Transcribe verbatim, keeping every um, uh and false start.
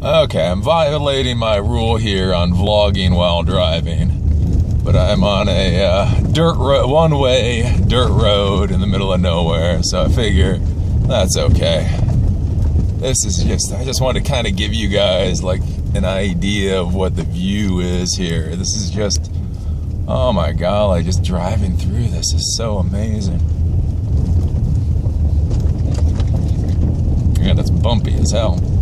Okay, I'm violating my rule here on vlogging while driving, but I'm on a uh, dirt ro- one-way dirt road in the middle of nowhere, so I figure that's okay. This is just, I just want to kind of give you guys like an idea of what the view is here. This is just, oh my golly, just driving through this is so amazing. And it's bumpy as hell.